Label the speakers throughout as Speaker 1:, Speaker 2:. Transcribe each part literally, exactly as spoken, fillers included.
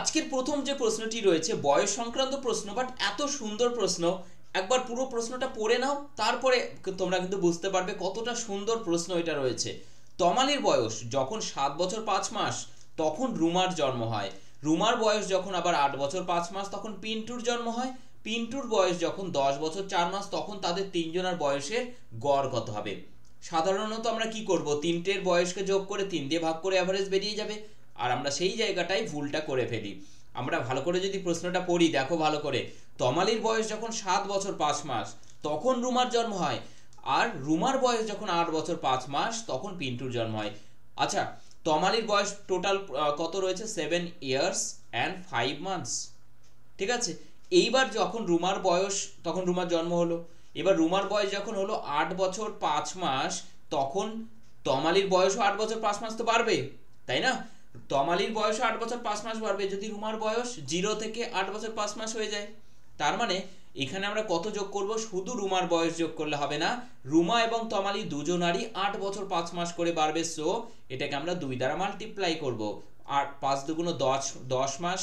Speaker 1: আজকের প্রথম যে প্রশ্নটি রয়েছে বয়স সংক্রান্ত প্রশ্ন, বাট এত সুন্দর প্রশ্ন, একবার পুরো প্রশ্নটা পড়ে নাও, তারপরে তোমরা কিন্তু বুঝতে পারবে কতটা সুন্দর প্রশ্ন এটা রয়েছে। তমালির বয়স যখন সাত বছর পাঁচ মাস তখন রুমার জন্ম হয়। রুমার বয়স যখন আবার আট বছর পাঁচ মাস তখন পিন্টুর জন্ম হয়। পিন্টুর বয়স যখন দশ বছর চার মাস তখন তাদের তিনজনের বয়সের গড় কত হবে? সাধারণত আমরা কি করব, তিনটের বয়সকে যোগ করে তিন দিয়ে ভাগ করে অ্যাভারেজ বেরিয়ে যাবে। আর আমরা সেই জায়গাটাই ভুলটা করে ফেলি। আমরা ভালো করে যদি প্রশ্নটা পড়ি, দেখো ভালো করে, তমালির বয়স যখন সাত বছর পাঁচ মাস তখন রুমার জন্ম হয়, আর রুমার বয়স যখন আট বছর পাঁচ মাস তখন পিন্টুর জন্ম হয়। আচ্ছা, তমালির বয়স টোটাল কত রয়েছে? Seven years and five months. ঠিক আছে, এইবার যখন রুমার বয়স, তখন রুমার জন্ম হলো, এবার রুমার বয়স যখন হলো আট বছর পাঁচ মাস তখন তমালির বয়সও আট বছর পাঁচ মাস তো বাড়বে, তাই না? তমালির বয়সও আট বছর পাঁচ মাস বাড়বে যদি রুমার বয়স জিরো থেকে আট বছর পাঁচ মাস হয়ে যায়। তার মানে এখানে আমরা কত যোগ করব? শুধু রুমার বয়স যোগ করলে হবে না, রুমা এবং তমালি দুজনারই আট বছর পাঁচ মাস করে বাড়বে। সো এটাকে আমরা দুই দ্বারা মাল্টিপ্লাই করব। আর পাঁচ দুগুণ দশ, দশ মাস,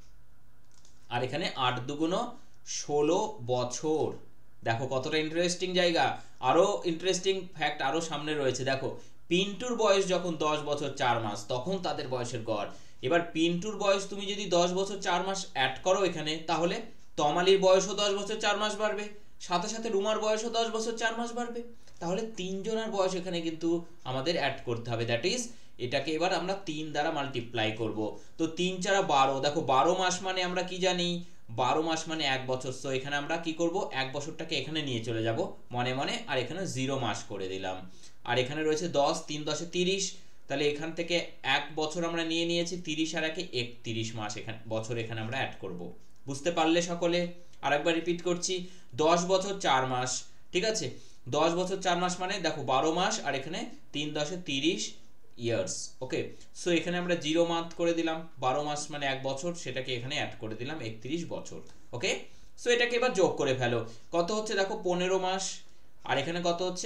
Speaker 1: আর এখানে আট দুগুণ ষোলো বছর। দেখো কতটা ইন্টারেস্টিং জায়গা। আরো ইন্টারেস্টিং ফ্যাক্ট আরো সামনে রয়েছে। দেখো, পিন্টুর বয়স যখন দশ বছর চার মাস তখন তাদের বয়সের গড়। এবার পিন্টুর বয়স তুমি যদি দশ বছর চার মাস অ্যাড করো এখানে, তাহলে তমালির বয়সও দশ বছর চার মাস বাড়বে, সাথে সাথে রুমার বয়সও দশ বছর চার মাস বাড়বে। তাহলে তিনজনের বয়স এখানে কিন্তু আমাদের অ্যাড করতে হবে। দ্যাট ইজ এটাকে এবার আমরা তিন দ্বারা মাল্টিপ্লাই করব। তো তিন চারা বারো। দেখো বারো মাস মানে আমরা কি জানি? বারো মাস মানে এক বছর। সো এখানে আমরা কি করব? এক বছরটাকে এখানে নিয়ে চলে যাব মনে মনে, আর এখানে জিরো মাস করে দিলাম। আর এখানে রয়েছে দশ, তিন দশে তিরিশ, তাহলে এখান থেকে এক বছর আমরা নিয়ে নিয়েছি, তিরিশ আর একে একত্রিশ মাস এখানে বছর এখানে আমরা অ্যাড করব। বুঝতে পারলে সকলে? আরেকবার রিপিট করছি, দশ বছর চার মাস। ঠিক আছে, দশ বছর চার মাস মানে দেখো বারো মাস, আর এখানে তিন দশে তিরিশ ইয়ার্স। ওকে, সো এখানে আমরা জিরো মান্থ করে দিলাম, বারো মাস মানে এক বছর, সেটাকে এখানে অ্যাড করে দিলাম একত্রিশ বছর। ওকে, সো এটাকে এবার যোগ করে ফেলো। কত হচ্ছে দেখো? পনেরো মাস। আর এখানে কত হচ্ছে?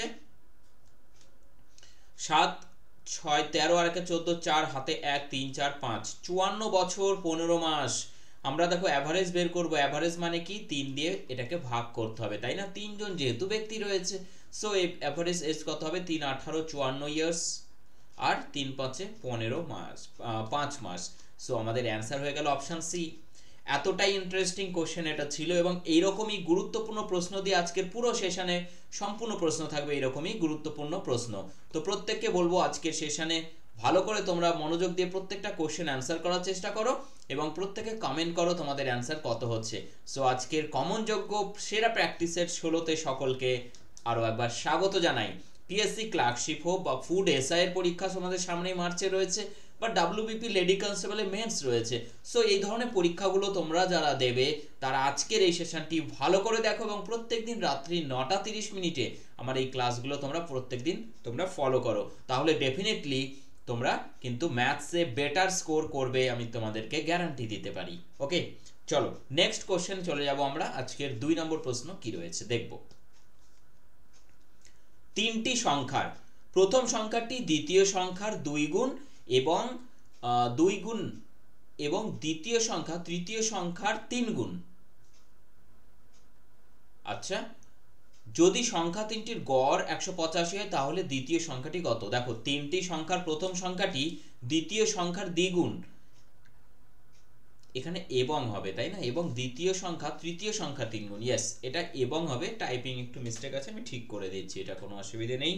Speaker 1: সাত ছয় তেরো, আর একে চোদ্দ, চার হাতে এক, তিন চার পাঁচ, চুয়ান্ন বছর পনেরো মাস। আমরা দেখো অ্যাভারেজ বের করব। অ্যাভারেজ মানে কি? তিন দিয়ে এটাকে ভাগ করতে হবে, তাই না? তিনজন যেহেতু ব্যক্তি রয়েছে, সো এই অ্যাভারেজ এজ কত হবে? তিন আঠারো চুয়ান্ন ইয়ার্স, আর তিন পাঁচে পনেরো মাস, পাঁচ মাস। সো আমাদের অ্যান্সার হয়ে গেল অপশন সি। এতটাই ইন্টারেস্টিং কোশ্চেন এটা ছিল, এবং এইরকমই গুরুত্বপূর্ণ প্রশ্ন দিয়ে আজকের পুরো সেশনে সম্পূর্ণ প্রশ্ন থাকবে, এরকমই গুরুত্বপূর্ণ প্রশ্ন। তো প্রত্যেককে বলবো আজকের সেশনে ভালো করে তোমরা মনোযোগ দিয়ে প্রত্যেকটা কোশ্চেন অ্যান্সার করার চেষ্টা করো, এবং প্রত্যেকে কমেন্ট করো তোমাদের অ্যান্সার কত হচ্ছে। সো আজকের কমন যোগ্য সেরা প্র্যাকটিসের ষোলোতে সকলকে আরও একবার স্বাগত জানাই। পিএসসি ক্লার্কশিপ হোক বা ফুড এসআই এর পরীক্ষা তোমাদের সামনেই মার্চে রয়েছে, বা ডাব্লিউবিপি লেডি কনস্টেবলের মেন্স রয়েছে। সো এই ধরনের পরীক্ষাগুলো তোমরা যারা দেবে তারা আজকের এই সেশনটি ভালো করে দেখো, এবং প্রত্যেকদিন রাত্রি নটা তিরিশ মিনিটে আমার এই ক্লাসগুলো তোমরা প্রত্যেকদিন তোমরা ফলো করো, তাহলে ডেফিনেটলি তোমরা কিন্তু ম্যাথসে বেটার স্কোর করবে, আমি তোমাদেরকে গ্যারান্টি দিতে পারি। ওকে, চলো নেক্সট কোশ্চেন চলে যাব আমরা। আজকের দুই নম্বর প্রশ্ন কি রয়েছে দেখব। তিনটি সংখ্যার প্রথম সংখ্যাটি দ্বিতীয় সংখ্যার দুই গুণ এবং দুই গুণ এবং দ্বিতীয় সংখ্যা তৃতীয় সংখ্যার তিন গুণ। আচ্ছা, যদি সংখ্যা তিনটির গড় একশো পঁচাশি হয় তাহলে দ্বিতীয় সংখ্যাটি কত? দেখো, তিনটি সংখ্যার প্রথম সংখ্যাটি দ্বিতীয় সংখ্যার দ্বিগুণ, এখানে এবং হবে, তাই না? এবং দ্বিতীয় সংখ্যা তৃতীয় সংখ্যা তিন গুণ। ইয়েস, এটা এবং হবে। টাইপিং একটু মিস্টেক আছে, আমি ঠিক করে দিচ্ছি, এটা কোনো অসুবিধা নেই।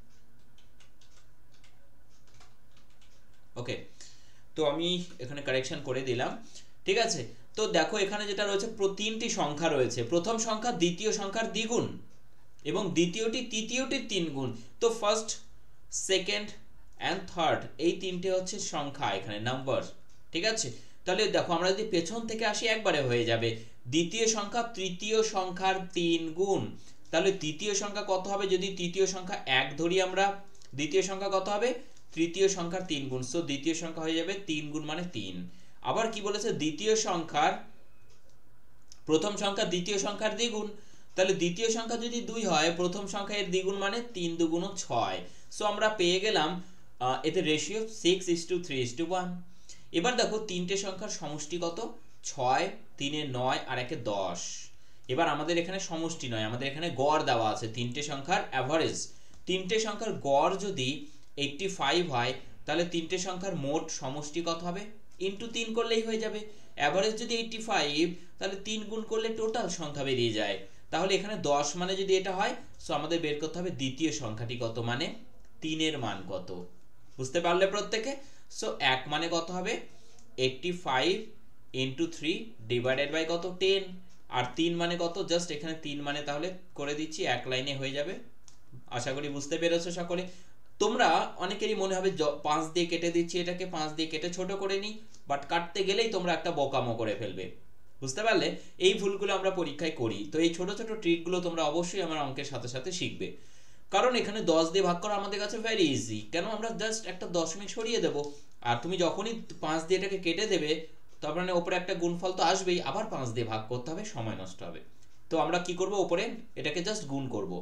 Speaker 1: ওকে, তো আমি এখানে কারেকশন করে দিলাম। ঠিক আছে, তো দেখো এখানে যেটা রয়েছে, তিনটি সংখ্যা রয়েছে, প্রথম সংখ্যা দ্বিতীয় সংখ্যার দ্বিগুণ এবং দ্বিতীয়টি তৃতীয়টির তিন গুণ। তো ফার্স্ট, সেকেন্ড অ্যান্ড থার্ড এই তিনটে হচ্ছে সংখ্যা, এখানে নাম্বার। ঠিক আছে, তাহলে দেখো আমরা যদি পেছন থেকে আসি একবারে হয়ে যাবে। দ্বিতীয় সংখ্যা তৃতীয় সংখ্যার তিন গুণ, তাহলে তৃতীয় সংখ্যা কত হবে? যদি তৃতীয় সংখ্যা এক ধরি আমরা, দ্বিতীয় সংখ্যা কত হবে? তৃতীয় সংখ্যার তিন গুণ। সো দ্বিতীয় সংখ্যা হয়ে যাবে তিন গুণ মানে তিন। আবার কি বলেছে? দ্বিতীয় সংখ্যার প্রথম সংখ্যা দ্বিতীয় সংখ্যার দ্বিগুণ, তাহলে দ্বিতীয় সংখ্যা যদি দুই হয়, প্রথম সংখ্যা এর দ্বিগুণ মানে তিন দুগুণ ছয়। সো আমরা পেয়ে গেলাম এতে ratio six is to three is to one. এবার দেখো তিনটে সংখ্যার সমষ্টি কত, ছয়, তিনে নয় আর একে দশ। এবার আমাদের এখানে সমষ্টি নয়, আমাদের এখানে গড় দেওয়া আছে, তিনটে সংখ্যার অ্যাভারেজ। তিনটে সংখ্যার গড় যদি এইট্টি ফাইভ হয়, তাহলে তিনটে সংখ্যার মোট সমষ্টি কত হবে, ইন্টু তিন করলেই হয়ে যাবে। অ্যাভারেজ যদি এইট্টি ফাইভ, তাহলে তিন গুণ করলে টোটাল সংখ্যা বেরিয়ে যায়। তাহলে এখানে দশ মানে যদি এটা হয়, সো আমাদের বের করতে হবে দ্বিতীয় সংখ্যাটি কত, মানে তিনের মান কত। বুঝতে পারলে প্রত্যেকে? সো এক মানে কত হবে, eighty five into three divided by কত, টেন। আর তিন মানে কত, জাস্ট এখানে তিন মানে তাহলে করে দিচ্ছি, এক লাইনে হয়ে যাবে। আশা করি বুঝতে পেরেছো সকলে। তোমরা অনেকেরই মনে হবে পাঁচ দিয়ে কেটে দিচ্ছি, এটাকে পাঁচ দিয়ে কেটে ছোট করে নিই, বাট কাটতে গেলেই তোমরা একটা বোকামো করে ফেলবে। বুঝতে পারলে? এই ভুলগুলো আমরা পরীক্ষায় করি। তো এই ছোট ছোট ট্রিকগুলো তোমরা অবশ্যই আমার অঙ্কের সাথে সাথে শিখবে, কারণ এখানে দশ দিয়ে ভাগ করা আমাদের কাছে ভেরি ইজি। কেন, আমরা জাস্ট একটা দশমিক সরিয়ে দেব, আর তুমি যখনই পাঁচ দিয়ে এটাকে কেটে দেবে, তার মানে ওপরে একটা গুণফল তো আসবেই, আবার পাঁচ দিয়ে ভাগ করতে হবে, সময় নষ্ট হবে। তো আমরা কি করব, ওপরে এটাকে জাস্ট গুণ করব।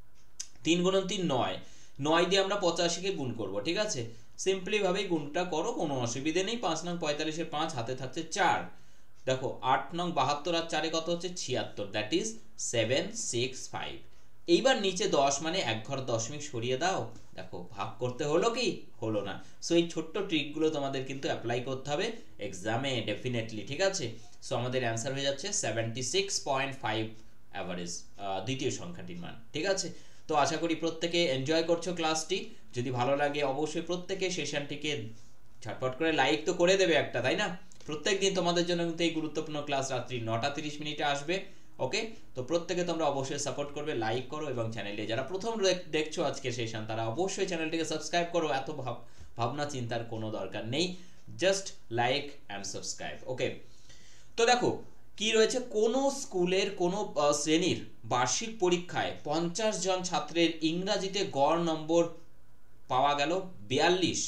Speaker 1: তিন গুণন তিন নয়, নয় দিয়ে আমরা পঁচাশিকে গুণ করব, ঠিক আছে? সিম্পলি ভাবেই গুণটা করো, কোনো অসুবিধে নেই। পাঁচ নং পঁয়তাল্লিশের পাঁচ, হাতে থাকছে চার। দেখো আট নং বাহাত্তর আর চারে কত হচ্ছে, ছিয়াত্তর, that is seven six five. এইবার নিচে দশ মানে এক ঘর দশমিক সরিয়ে দাও, দেখো ভাগ করতে হলো কি হলো না। সো এই ছোট্ট ট্রিকগুলো তোমাদের কিন্তু অ্যাপ্লাই করতে হবে এক্সামে ডেফিনেটলি, ঠিক আছে? সো আমাদের অ্যান্সার হয়ে যাচ্ছে seventy six point five average, দ্বিতীয় সংখ্যাটির মান, ঠিক আছে? তো আশা করি প্রত্যেকে এনজয় করছো ক্লাসটি। যদি ভালো লাগে অবশ্যই প্রত্যেকে সেশনটিকে ঝটপট করে লাইক তো করে দেবে একটা, তাই না? প্রত্যেক দিন তোমাদের জন্য কিন্তু এই গুরুত্বপূর্ণ ক্লাস রাত্রি নটা তিরিশ মিনিটে আসবে। ওকে, তো প্রত্যেকে তোমরা অবশ্যই সাপোর্ট করবে, লাইক করো, এবং চ্যানেলে যারা প্রথম দেখছো আজকে সেশন, তারা অবশ্যই চ্যানেলটিকে সাবস্ক্রাইব করো। এত ভাব ভাবনা চিন্তার কোনো দরকার নেই, just like and subscribe. Okay, তো দেখো কি রয়েছে, কোন স্কুলের কোন শ্রেণীর বার্ষিক পরীক্ষায় পঞ্চাশ জন ছাত্রের ইংরাজিতে গড় নম্বর পাওয়া গেল বিয়াল্লিশ।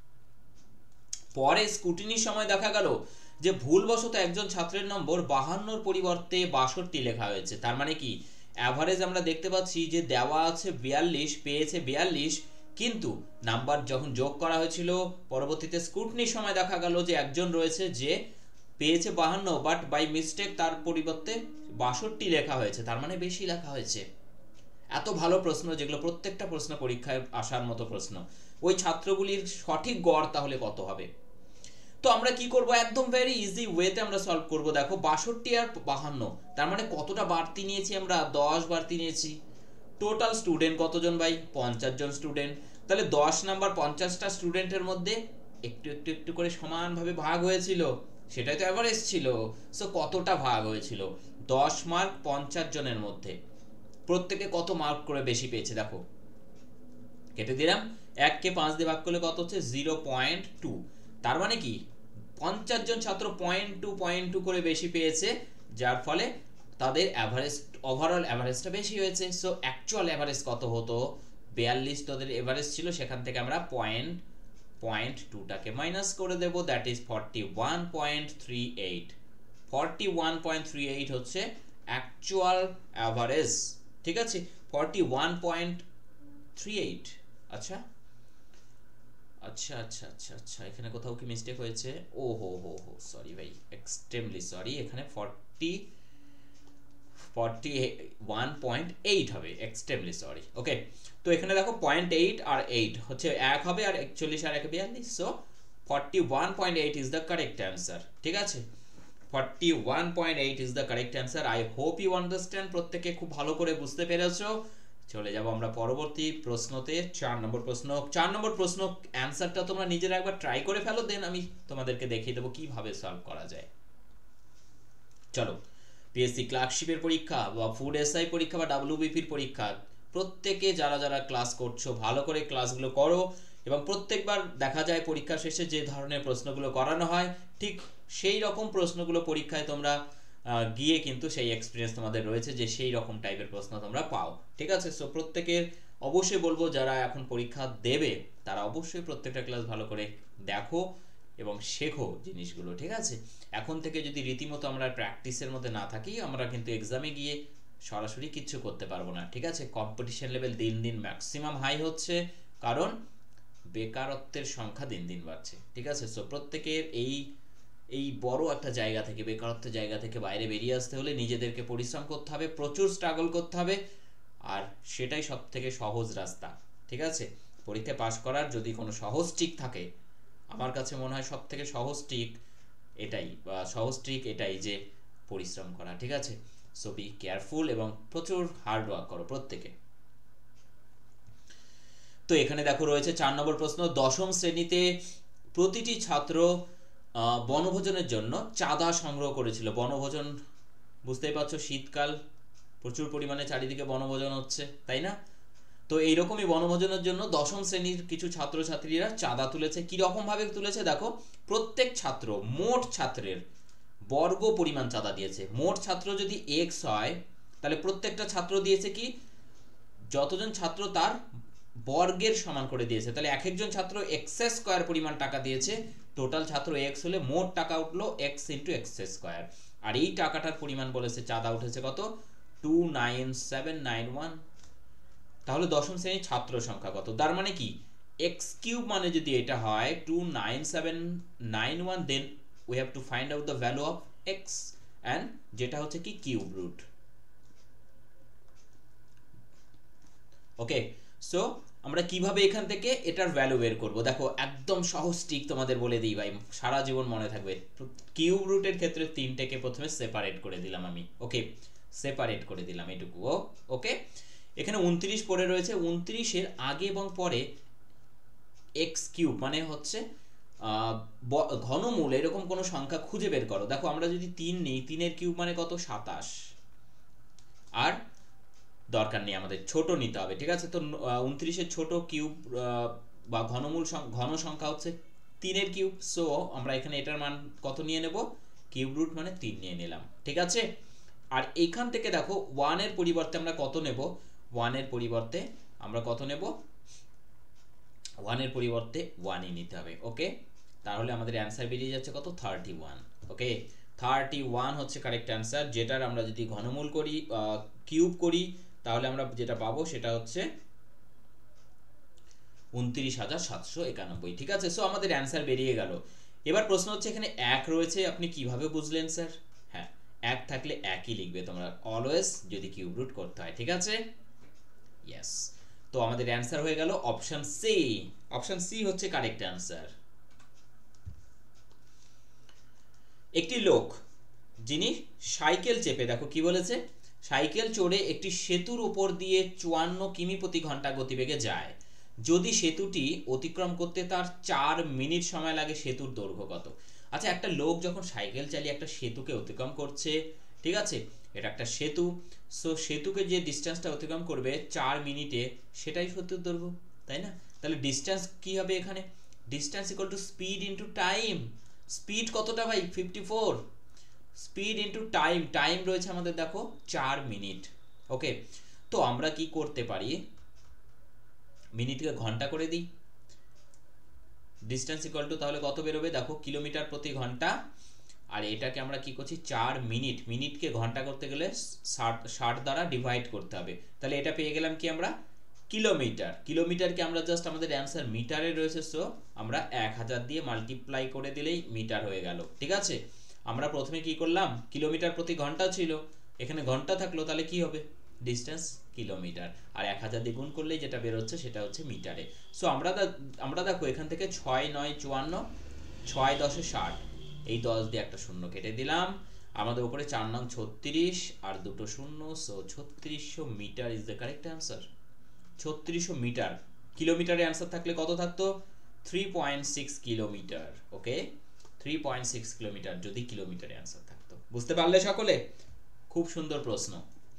Speaker 1: পরে স্কুটিনির সময় দেখা গেল যে ভুলবশত একজন ছাত্রের নম্বর বাহান্নর পরিবর্তে বাষট্টি লেখা হয়েছে। তার মানে কি, অ্যাভারেজ আমরা দেখতে পাচ্ছি যে দেওয়া আছে বিয়াল্লিশ, পেয়েছে বিয়াল্লিশ, কিন্তু নাম্বার যখন যোগ করা হয়েছিল পরবর্তীতে স্কুটিনির সময় দেখা গেল যে একজন রয়েছে যে পেয়েছে বাহান্ন, বাট বাই মিস্টেক তার পরিবর্তে বাষট্টি লেখা হয়েছে, তার মানে বেশি লেখা হয়েছে। এত ভালো প্রশ্ন, যেগুলো প্রত্যেকটা প্রশ্ন পরীক্ষায় আসার মতো প্রশ্ন, ওই ছাত্রগুলির সঠিক গড় তাহলে কত হবে? তো আমরা কি করব, একদম ভেরি ইজি ওয়েতে আমরা সলভ করব। দেখো বাষট্টি আর বাহান্ন, তার মানে কতটা বাড়তি নিয়েছি আমরা, দশ বাড়তি নিয়েছি। টোটাল স্টুডেন্ট কতজন ভাই, পঞ্চাশ জন স্টুডেন্ট। তাহলে দশ নাম্বার পঞ্চাশটা স্টুডেন্টের মধ্যে একটু একটু একটু করে সমানভাবে ভাগ হয়েছিল, সেটাই তো অ্যাভারেজ ছিল। সো কতটা ভাগ হয়েছিল, দশ মার্ক পঞ্চাশ জনের মধ্যে, প্রত্যেকে কত মার্ক করে বেশি পেয়েছে দেখো, কেটে দিলাম। এককে পাঁচ দিয়ে ভাগ করলে কত হচ্ছে, জিরো পয়েন্ট টু। তার মানে কি, পঞ্চাশ জন ছাত্র পয়েন্ট টু পয়েন্ট টু করে বেশি পেয়েছে, যার ফলে তাদের অ্যাভারেজ, ওভারঅল অ্যাভারেজটা বেশি হয়েছে। সো অ্যাকচুয়াল অ্যাভারেজ কত হতো, বিয়াল্লিশ তাদের এভারেজ ছিল, সেখান থেকে আমরা পয়েন্ট পয়েন্ট টুটাকে মাইনাস করে দেব, that is forty one point three eight. Forty one point three eight হচ্ছে অ্যাকচুয়াল অ্যাভারেজ, ঠিক আছে? Forty one point three eight. আচ্ছা আচ্ছা আচ্ছা আচ্ছা আচ্ছা এখানে কোথাও কি মিস্টেক হয়েছে? ও হো হো হো সরি ভাই, এক্সট্রিমলি সরি। এখানে forty forty one point eight হবে, এক্সট্রিমলি সরি। ওকে, তো এখানে দেখো পয়েন্ট এইট আর এইট হচ্ছে এক হবে, আর একচল্লিশ আর এক বিয়াল্লিশ। So forty one point eight is the correct answer, ঠিক আছে? Forty one point eight is the correct answer. I hope you understand, প্রত্যেকে খুব ভালো করে বুঝতে পেরেছো। চলে যাব আমরা পরবর্তী প্রশ্নতে, চার নম্বর প্রশ্ন। চার নম্বর প্রশ্ন অ্যান্সারটা তোমরা নিজেরা একবার ট্রাই করে ফেলো, দেন আমি তোমাদেরকে দেখিয়ে দেবো কিভাবে সলভ করা যায়। চলো, পিএসসি ক্লার্কশিপের পরীক্ষা বা ফুড এসআই পরীক্ষা বা ডাব্লিউবিপির পরীক্ষা, প্রত্যেকে যারা যারা ক্লাস করছো ভালো করে ক্লাসগুলো করো, এবং প্রত্যেকবার দেখা যায় পরীক্ষা শেষে যে ধরনের প্রশ্নগুলো করানো হয় ঠিক সেই রকম প্রশ্নগুলো পরীক্ষায় তোমরা গিয়ে কিন্তু সেই এক্সপিরিয়েন্স তোমাদের রয়েছে যে সেই রকম টাইপের প্রশ্ন তোমরা পাও, ঠিক আছে? সো প্রত্যেকের অবশ্যই বলবো যারা এখন পরীক্ষা দেবে তারা অবশ্যই প্রত্যেকটা ক্লাস ভালো করে দেখো এবং শেখো জিনিসগুলো, ঠিক আছে? এখন থেকে যদি রীতিমতো আমরা প্র্যাকটিসের মধ্যে না থাকি, আমরা কিন্তু এক্সামে গিয়ে সরাসরি কিচ্ছু করতে পারবো না, ঠিক আছে? কম্পিটিশন লেভেল দিন দিন ম্যাক্সিমাম হাই হচ্ছে, কারণ বেকারত্বের সংখ্যা দিন দিন বাড়ছে, ঠিক আছে। সো প্রত্যেকের এই এই বড় একটা জায়গা থেকে, বেকারত্বের জায়গা থেকে বাইরে বেরিয়ে আসতে হলে নিজেদেরকে পরিশ্রম করতে হবে, প্রচুর স্ট্রাগল করতে হবে, আর সেটাই সব থেকে সহজ রাস্তা, ঠিক আছে। পরীক্ষায় পাশ করার যদি কোনো সহজ ট্রিক থাকে, আমার কাছে মনে হয় সব থেকে সহজ ট্রিক এটাই, বা সহজ ট্রিক এটাই যে পরিশ্রম করা, ঠিক আছে। সো বি কেয়ারফুল এবং প্রচুর হার্ড ওয়ার্ক করো প্রত্যেকে। তো এখানে দেখো রয়েছে চার নম্বর প্রশ্ন, দশম শ্রেণীতে প্রতিটি ছাত্র বনভোজনের জন্য চাঁদা সংগ্রহ করেছিল। বনভোজন বুঝতেই পারছো, শীতকাল, প্রচুর পরিমাণে চারিদিকে বনভোজন হচ্ছে, তাই না। তো এইরকমই বনভোজনের জন্য দশম শ্রেণীর কিছু ছাত্রছাত্রীরা চাঁদা তুলেছে। কিরকম ভাবে তুলেছে দেখো, প্রত্যেক ছাত্র, মোট ছাত্রের বর্গ পরিমাণ চাঁদা দিয়েছে। মোট ছাত্র যদি এক্স হয়, তাহলে প্রত্যেকটা ছাত্র দিয়েছে কি, যতজন ছাত্র তার বর্গের সমান করে দিয়েছে, তাহলে এক একজন ছাত্র এক্স স্কোয়ার পরিমাণ টাকা দিয়েছে। টোটাল ছাত্র এক্স হলে মোট টাকা উঠলো এক্স ইন্টু এক্স স্কোয়ার, আর এই টাকাটার পরিমাণ বলেছে চাঁদা উঠেছে কত, two nine seven nine one. তাহলে দশম শ্রেণীর ছাত্র সংখ্যা কত, তার মানে কি এক্স কিউব মানে যদি এটা হয় two nine seven nine one, then we have to find out the value of x, and যেটা হচ্ছে কি কিউব রুট। ওকে, সো আমরা কিভাবে এখান থেকে এটার ভ্যালু বের করব, দেখো একদম সহজ ট্রিক তোমাদের বলে দিই ভাই, সারা জীবন মনে থাকবে। কিউব রুটের ক্ষেত্রে তিনটেকে প্রথমে সেপারেট করে দিলাম আমি, ওকে, সেপারেট করে দিলাম এটুকু, ওকে। এখানে উনত্রিশ পড়ে রয়েছে, উনত্রিশের আগে এবং পরে এক্স কিউব মানে হচ্ছে ঘনমূল এরকম কোনো সংখ্যা খুঁজে বের করো। দেখো আমরা যদি তিন নিই, তিনের কিউব মানে কত, সাতাশ, আর দরকার নেই আমাদের, ছোট নিতে হবে, ঠিক আছে। তো উনত্রিশের ছোট কিউব বা ঘনমূল ঘন সংখ্যা হচ্ছে তিনের কিউব, সো আমরা এখানে এটার মান কত নিয়ে নেব, কিউব রুট মানে তিন নিয়ে নিলাম, ঠিক আছে। আর এইখান থেকে দেখো ওয়ানের পরিবর্তে আমরা কত নেব, ওয়ানের পরিবর্তে আমরা কত নেব, ওয়ানের পরিবর্তে ওয়ানই নিতে হবে, ওকে। তাহলে আমাদের অ্যান্সার বেরিয়ে যাচ্ছে কত, thirty one, okay. Thirty one হচ্ছে কারেক্ট অ্যান্সার, যেটার আমরা যদি ঘনমূল করি, কিউব করি, তাহলে আমরা যেটা পাবো সেটা হচ্ছে উনত্রিশ হাজার সাতশো একানব্বই, ঠিক আছে। সো আমাদের অ্যান্সার বেরিয়ে গেল। এবার প্রশ্ন হচ্ছে এখানে এক রয়েছে, আপনি কিভাবে বুঝলেন স্যার? হ্যাঁ, এক থাকলে একই লিখবে তোমরা অলওয়েজ, যদি কিউব রুট করতে হয়, ঠিক আছে। ইয়েস, তো আমাদের অ্যান্সার হয়ে গেল অপশন সি। অপশন সি হচ্ছে কারেক্ট অ্যান্সার। একটি লোক যিনি সাইকেল চেপে, দেখো কি বলেছে, সাইকেল চড়ে একটি সেতুর উপর দিয়ে চুয়ান্ন কিমি প্রতি ঘন্টা গতিবেগে যায়। যদি সেতুটি অতিক্রম করতে তার চার মিনিট সময় লাগে, সেতুর দৈর্ঘ্য কত? আচ্ছা, একটা লোক যখন সাইকেল চালিয়ে একটা সেতুকে অতিক্রম করছে, ঠিক আছে, এটা একটা সেতু, সো সেতুকে যে ডিস্টেন্সটা অতিক্রম করবে চার মিনিটে, সেটাই সেতুর দৈর্ঘ্য, তাই না। তাহলে ডিস্টেন্স কি হবে এখানে, distance equal to speed into time. Speed কতটা ভাই, fifty four, speed into time, time রয়েছে আমাদের দেখো চার মিনিট, ওকে। তো আমরা কি করতে পারি, মিনিটকে ঘন্টা করে দিই, ডিস্টেন্স ইকুয়াল টু তাহলে কত বেরোবে, দেখো কিলোমিটার প্রতি ঘন্টা, আর এটাকে আমরা কি করছি, চার মিনিট, মিনিটকে ঘন্টা করতে গেলে ষাট ষাট দ্বারা ডিভাইড করতে হবে, তাহলে এটা পেয়ে গেলাম কি আমরা, কিলোমিটার। কিলোমিটারকে আমরা জাস্ট আমাদের অ্যান্সার মিটারে রয়েছে, সো আমরা এক হাজার দিয়ে মাল্টিপ্লাই করে দিলেই মিটার হয়ে গেল, ঠিক আছে। আমরা প্রথমে কি করলাম, কিলোমিটার প্রতি ঘন্টা ছিল, এখানে ঘন্টা থাকলো, তাহলে কি হবে, ডিস্টেন্স কিলোমিটার, আর এক হাজার দিয়ে গুণ করলেই যেটা বেরোচ্ছে সেটা হচ্ছে মিটারে। সো আমরা আমরা দেখো এখান থেকে ছয় নয় চুয়ান্ন, ছয় দশে ষাট, এই দশ দিয়ে একটা শূন্য কেটে দিলাম, আমাদের উপরে চার নং ছত্রিশ আর দুটো শূন্য, সো ছত্রিশশো metre is the correct answer. ছত্রিশশো মিটার, কিলোমিটারে অ্যান্সার থাকলে কত থাকতো, three point six kilometre, okay, three point six kilometre যদি কিলোমিটারে অ্যান্সার থাকতো। বুঝতে পারলে সকলে? খুব সুন্দর প্রশ্ন।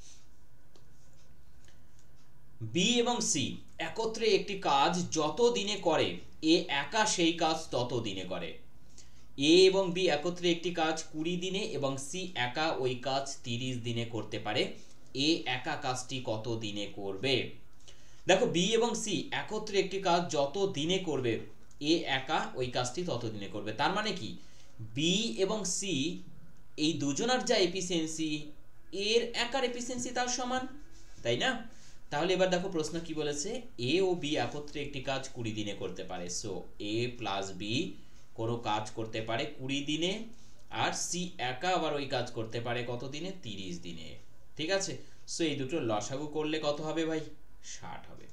Speaker 1: বি এবং সি একত্রে একটি কাজ যত দিনে করে, এ একা সেই কাজ তত দিনে করে। এ এবং বি একত্রে একটি কাজ কুড়ি দিনে এবং সি একা ওই কাজ তিরিশ দিনে করতে পারে, এ একা কাজটি কত দিনে করবে? দেখো বি এবং সি একত্রে একটি কাজ যত দিনে করবে, এ একা ওই কাজটি তত দিনে করবে, তার মানে কি বি এবং সি এই দুজনের যা এফিসিয়েন্সি, এর একার এফিসিয়েন্সি তার সমান, তাই না। তাহলে এবার দেখো প্রশ্ন কি বলেছে, এ ও বি একত্রে একটি কাজ কুড়ি দিনে করতে পারে। সো এ প্লাস বি কোনো কাজ করতে পারে কুড়ি দিনে, আর সি একা আবার ওই কাজ করতে পারে কত দিনে, তিরিশ দিনে। ঠিক আছে, সো এই দুটো লসাগু করলে কত হবে ভাই, ষাট হবে।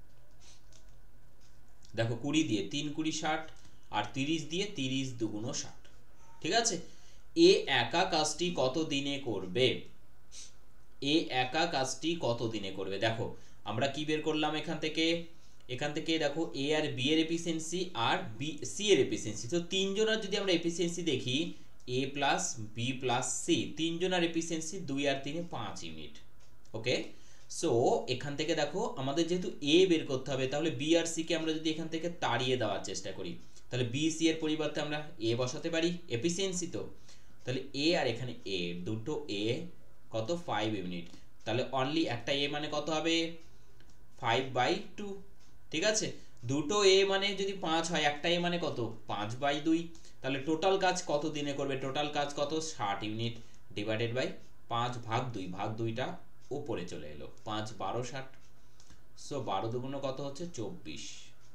Speaker 1: দেখো কুড়ি দিয়ে তিন কুড়ি ষাট, আর তিরিশ দিয়ে তিরিশ দুগুণ ষাট। ঠিক আছে, এ একা কাজটি কত দিনে করবে, এ একা কাজটি কত দিনে করবে। দেখো আমরা কি বের করলাম এখান থেকে, এখান থেকে দেখো এ আর বি এর এফিসিয়েন্সি আর বি সি এর এফিসিয়েন্সি। তো তিনজনের যদি আমরা এফিসিয়েন্সি দেখি, A plus B plus C, তিনজনের এফিসিয়েন্সি দুই আর তিনে পাঁচ ইউনিট। ওকে, সো এখান থেকে দেখো আমাদের যেহেতু এ বের করতে হবে, তাহলে বি আর সি কে আমরা যদি এখান থেকে তাড়িয়ে দেওয়ার চেষ্টা করি, তাহলে বি সি এর পরিবর্তে আমরা এ বসাতে পারি, এফিসিয়েন্সি তো। তাহলে এ আর এখানে এ, দুটো এ কত, ফাইভ ইউনিট। তাহলে অনলি একটা এ মানে কত হবে, ফাইভ বাই টু। ঠিক আছে, দুটো এ মানে যদি পাঁচ হয়, একটা এ মানে কত, পাঁচ বাই দুই। তাহলে টোটাল কাজ কত দিনে করবে, টোটাল কাজ কত, ষাট ইউনিট, ডিভাইডেড বাই পাঁচ ভাগ দুই, ভাগ দুইটা উপরে চলে এলো, পাঁচ বারো ষাট। সো বারো দুগুণ কত হচ্ছে, চব্বিশ।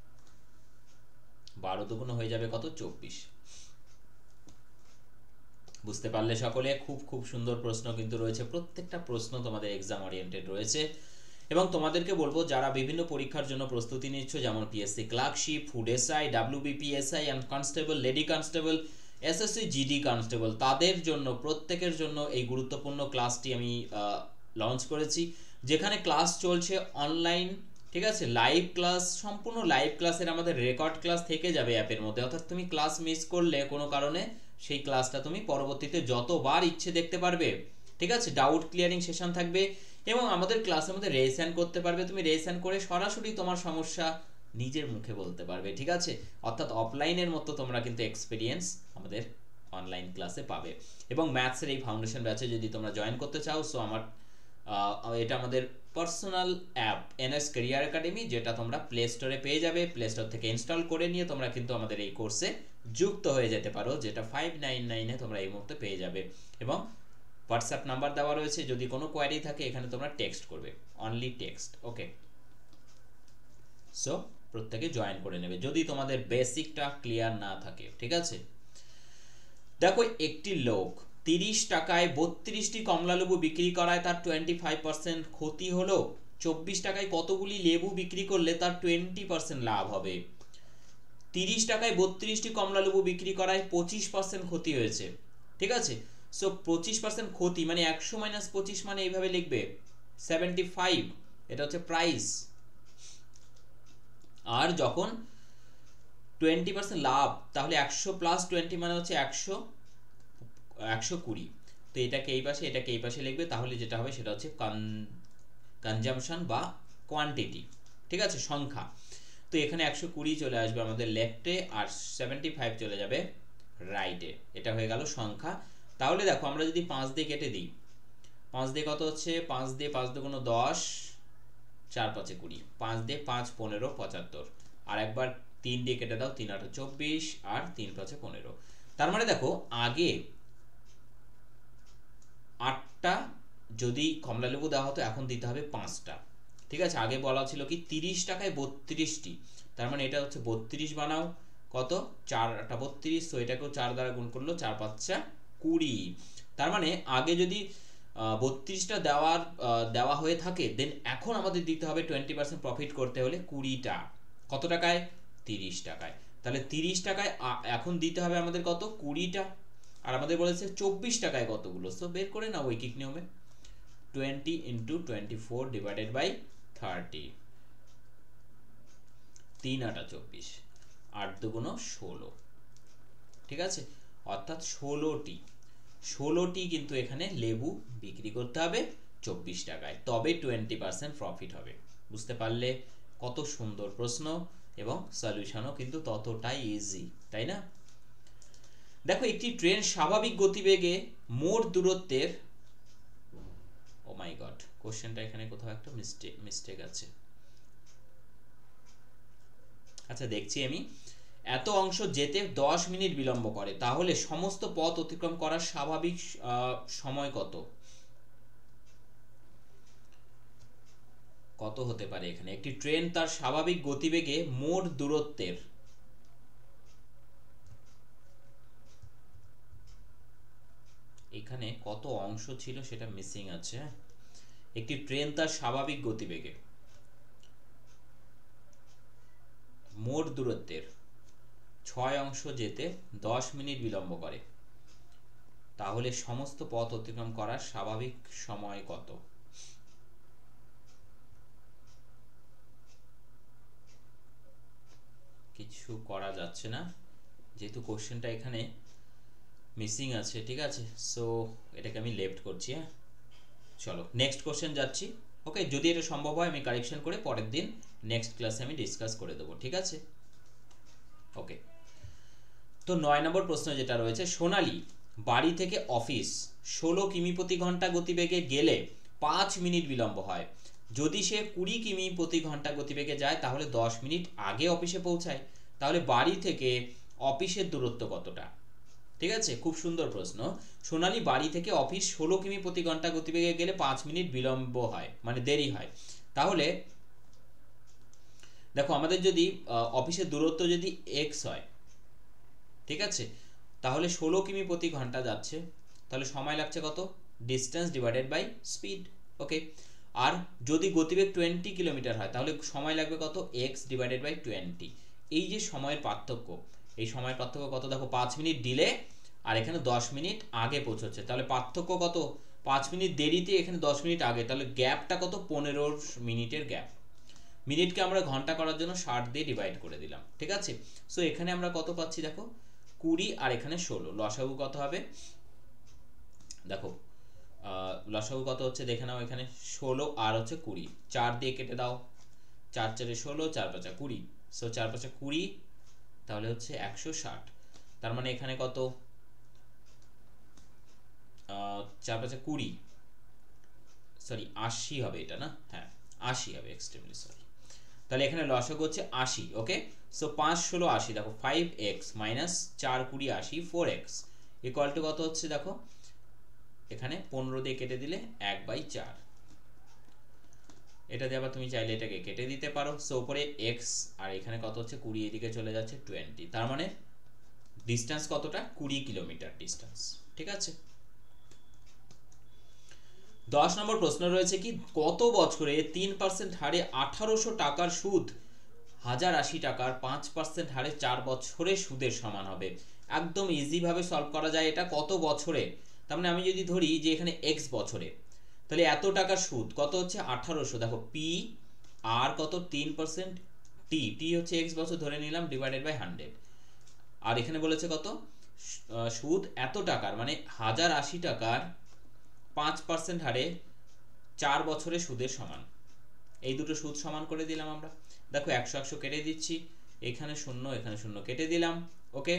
Speaker 1: বারো দুগুণ হয়ে যাবে কত, চব্বিশ। বুঝতে পারলে সকলে, খুব খুব সুন্দর প্রশ্ন কিন্তু রয়েছে, প্রত্যেকটা প্রশ্ন তোমাদের এক্সাম ওরিয়েন্টেড রয়েছে। এবং তোমাদেরকে বলবো যারা বিভিন্ন পরীক্ষার জন্য প্রস্তুতি নিচ্ছ, যেমন PSC clerkship, food SI, WBPSI and constable, lady constable, SSC GD constable, তাদের জন্য প্রত্যেকের জন্য এই গুরুত্বপূর্ণ ক্লাসটি আমি লঞ্চ করেছি, যেখানে ক্লাস চলছে অনলাইন। ঠিক আছে, লাইভ ক্লাস, সম্পূর্ণ লাইভ ক্লাসের আমাদের রেকর্ড ক্লাস থেকে যাবে অ্যাপের মধ্যে, অর্থাৎ তুমি ক্লাস মিস করলে কোনো কারণে সেই ক্লাসটা তুমি পরবর্তীতে যতবার ইচ্ছে দেখতে পারবে। ঠিক আছে, ডাউট ক্লিয়ারিং সেশন থাকবে, এবং আমাদের ক্লাসের মধ্যে রেজিস্ট্রেশন করতে পারবে, তুমি রেজিস্ট্রেশন করে সরাসরি তোমার সমস্যা নিজের মুখে বলতে পারবে। ঠিক আছে, অর্থাৎ অফলাইনের মতো তোমরা কিন্তু এক্সপিরিয়েন্স আমাদের অনলাইন ক্লাসে পাবে। এবং ম্যাথসের এই ফাউন্ডেশন ব্যাচে যদি তোমরা জয়েন করতে চাও, সো আমার এটা আমাদের personal app NS Career Academy, যেটা তোমরা প্লে স্টোরে পেয়ে যাবে, প্লে স্টোর থেকে ইনস্টল করে নিয়ে তোমরা কিন্তু আমাদের এই কোর্সে যুক্ত হয়ে যেতে পারো, যেটা ফাইভ নাইন নাইনে তোমরা এই মুহূর্তে পেয়ে যাবে। এবং হোয়াটসঅ্যাপ নাম্বার দেওয়া রয়েছে, যদি কোনো কোয়ারি থাকে এখানে তোমরা টেক্সট করবে, অনলি টেক্সট। ওকে, সো প্রত্যেকে জয়েন করে নেবে যদি তোমাদের বেসিকটা ক্লিয়ার না থাকে। ঠিক আছে, দেখো একটি লোক তিরিশ টাকায় বত্রিশটি কমলালেবু বিক্রি করায় তার টোয়েন্টি ফাইভ পার্সেন্ট ক্ষতি হলো, চব্বিশ টাকায় কতগুলি লেবু বিক্রি করলে তার টোয়েন্টি পার্সেন্ট লাভ হবে। তিরিশ টাকায় বত্রিশটি কমলালেবু বিক্রি করায় পঁচিশ পার্সেন্ট ক্ষতি হয়েছে। ঠিক আছে, সো পঁচিশ পার্সেন্ট ক্ষতি মানে একশো মাইনাস পঁচিশ মানে এইভাবে লিখবে সেভেন্টি ফাইভ, এটা হচ্ছে প্রাইস। আর যখন টোয়েন্টি পার্সেন্ট লাভ, তাহলে একশো প্লাস টোয়েন্টি মানে হচ্ছে একশো, একশো কুড়ি। তো এটাকে এই পাশে, এটাকে এই পাশে লিখবে, তাহলে যেটা হবে সেটা হচ্ছে কনজাম্পশন বা কোয়ান্টিটি। ঠিক আছে, সংখ্যা। তো এখানে একশো কুড়ি চলে আসবে আমাদের লেফটে, আর সেভেন্টি ফাইভ চলে যাবে রাইটে। এটা হয়ে গেল সংখ্যা। তাহলে দেখো আমরা যদি পাঁচ দিয়ে কেটে দিই, পাঁচ দিয়ে কত হচ্ছে, পাঁচ দিয়ে পাঁচ দুগুণ দশ, চার পাঁচে কুড়ি, পাঁচ দিয়ে পাঁচ পনেরো পঁচাত্তর, আর একবার তিন দিয়ে কেটে দাও, তিন আটে চব্বিশ, আর তিন পাঁচে পনেরো। তার মানে দেখো আগে আটটা যদি কমলালেবু দেওয়া হতো, এখন দিতে হবে পাঁচটা। ঠিক আছে, আগে বলা ছিল কি তিরিশ টাকায় বত্রিশটি, তার মানে এটা হচ্ছে বত্রিশ বানাও, কত, চারটা বত্রিশ, তো এটাকেও চার দ্বারা গুণ করলো, চার পাঁচটা কুড়ি। তার মানে আগে যদি বত্রিশটা দেওয়ার দেওয়া হয়ে থাকে, দেন এখন আমাদের দিতে হবে টোয়েন্টি পার্সেন্ট প্রফিট করতে হলে কুড়িটা। কত টাকায়, তিরিশ টাকায়। তাহলে তিরিশ টাকায় এখন দিতে হবে আমাদের কত, কুড়িটা। আর আমাদের বলেছে চব্বিশ টাকায় কতগুলো, সো বের করে নাও ঐকিক নিয়মে, twenty into twenty four divided by thirty, তিন আটা চব্বিশ, আট দুগুণ ষোলো। ঠিক আছে, অর্থাৎ ষোলোটি ষোলোটি কিন্তু এখানে লেবু বিক্রি করতে হবে চব্বিশ টাকায়, তবে টোয়েন্টি পার্সেন্ট প্রফিট হবে। বুঝতে পারলে কত সুন্দর প্রশ্ন, এবং সলিউশনও কিন্তু ততটাই ইজি, তাই না? দেখো একটি ট্রেন স্বাভাবিক গতিবেগে মোট দূরত্বের, ও মাই গড, কোশ্চেনটা এখানে কোথাও একটা মিস্টেক মিস্টেক আছে। আচ্ছা দেখছি আমি, এত অংশ যেতে দশ মিনিট বিলম্ব করে, তাহলে সমস্ত পথ অতিক্রম করার স্বাভাবিক সময় কত? কত হতে পারে এখানে? একটি ট্রেন তার স্বাভাবিক গতিবেগে মোট দূরত্বের এখানে কত অংশ ছিল সেটা মিসিং আছে। একটি ট্রেন তার স্বাভাবিক গতিবেগে মোট দূরত্বের ছয় অংশ যেতে দশ মিনিট বিলম্ব করে, তাহলে সমস্ত পথ অতিক্রম করার স্বাভাবিক সময় কত? কিছু করা যাচ্ছে না যেহেতু কোশ্চেনটা এখানে মিসিং আছে, ঠিক আছে। সো এটাকে আমি লেফট করছি। হ্যাঁ, চলো নেক্সট কোশ্চেন যাচ্ছি। ওকে, যদি এটা সম্ভব হয় আমি কারেকশন করে পরের দিন নেক্সট ক্লাসে আমি ডিসকাস করে দেবো, ঠিক আছে। ওকে, তো নয় নম্বর প্রশ্ন যেটা রয়েছে, সোনালী বাড়ি থেকে অফিস ষোলো কিমি প্রতি ঘন্টা গতিবেগে গেলে পাঁচ মিনিট বিলম্ব হয়। যদি সে কুড়ি কিমি প্রতি ঘন্টা গতিবেগে যায় তাহলে দশ মিনিট আগে অফিসে পৌঁছায়। তাহলে বাড়ি থেকে অফিসের দূরত্ব কতটা? ঠিক আছে, খুব সুন্দর প্রশ্ন। সোনালী বাড়ি থেকে অফিস ষোলো কিমি প্রতি ঘন্টা গতিবেগে গেলে পাঁচ মিনিট বিলম্ব হয়, মানে দেরি হয়। তাহলে দেখো, আমাদের যদি অফিসের দূরত্ব যদি এক্স হয়, ঠিক আছে, তাহলে ষোলো কিমি প্রতি ঘন্টা যাচ্ছে, তাহলে সময় লাগছে কত? Distance divided by speed. Okay, আর যদি গতিবেগ টোয়েন্টি কিলোমিটার হয় তাহলে সময় লাগবে কত? X divided by twenty. এই যে সময়ের পার্থক্য, এই সময়ের পার্থক্য কত? দেখো, পাঁচ মিনিট ডিলে আর এখানে দশ মিনিট আগে পৌঁছচ্ছে, তাহলে পার্থক্য কত? পাঁচ মিনিট দেরিতে এখানে দশ মিনিট আগে, তাহলে গ্যাপটা কত? পনেরো মিনিটের গ্যাপ। মিনিটকে আমরা ঘন্টা করার জন্য ষাট দিয়ে ডিভাইড করে দিলাম, ঠিক আছে। সো এখানে আমরা কত পাচ্ছি? দেখো, কুড়ি আর এখানে ষোলো, লসাগু কত হবে? দেখো, লসাগু কত হচ্ছে দেখে নাও। এখানে ষোলো আর হচ্ছে কুড়ি, চার দিয়ে কেটে দাও, চার চারে ষোলো, চার পাঁচা কুড়ি। সো চার পাঁচা কুড়ি, তাহলে হচ্ছে একশো ষাট। তার মানে এখানে কত? চার পাঁচা কুড়ি, সরি আশি হবে এটা, না? হ্যাঁ, আশি হবে, এক্সট্রিমলি সরি। তাহলে এখানে লসাগু হচ্ছে আশি। ওকে, সো পাঁচ ষোলো আশি, দেখো ফাইভ এক্স মাইনাস চার কুড়ি আশি, ফোর এক্স ইকুয়াল টু কত হচ্ছে? দেখো এখানে পনেরো দিয়ে কেটে দিলে এক বাই চার। এটা দিয়ে আবার তুমি চাইলে এটাকে কেটে দিতে পারো। সো উপরে এক্স আর এখানে কত হচ্ছে? কুড়ি, এদিকে চলে যাচ্ছে টোয়েন্টি। তার মানে ডিস্টেন্স কতটা? কুড়ি কিলোমিটার ডিস্টেন্স, ঠিক আছে। দশ নম্বর প্রশ্ন রয়েছে কি, কত বছরে তিন পার্সেন্ট হারে আঠারোশো টাকার সুদ হাজার আশি টাকার পাঁচ পার্সেন্ট হারে চার বছরে সুদের সমান হবে? একদম ইজি ভাবে সলভ করা যায় এটা। কত বছরে, তার মানে আমি যদি ধরি যে এখানে এক্স বছরে, তাহলে এত টাকার সুদ কত হচ্ছে? আঠারোশো। দেখো পি আর কত? তিন পার্সেন্ট, টি টি হচ্ছে এক্স বছর ধরে নিলাম, ডিভাইডেড বাই হান্ড্রেড। আর এখানে বলেছে কত? সুদ এত টাকার, মানে হাজার আশি টাকার পাঁচ পার্সেন্ট হারে চার বছরে সুদের সমান। এই দুটো সুদ সমান করে দিলাম আমরা। দেখো একশো একশো কেটে দিচ্ছি, এখানে শূন্য এখানে শূন্য কেটে দিলাম। ওকে,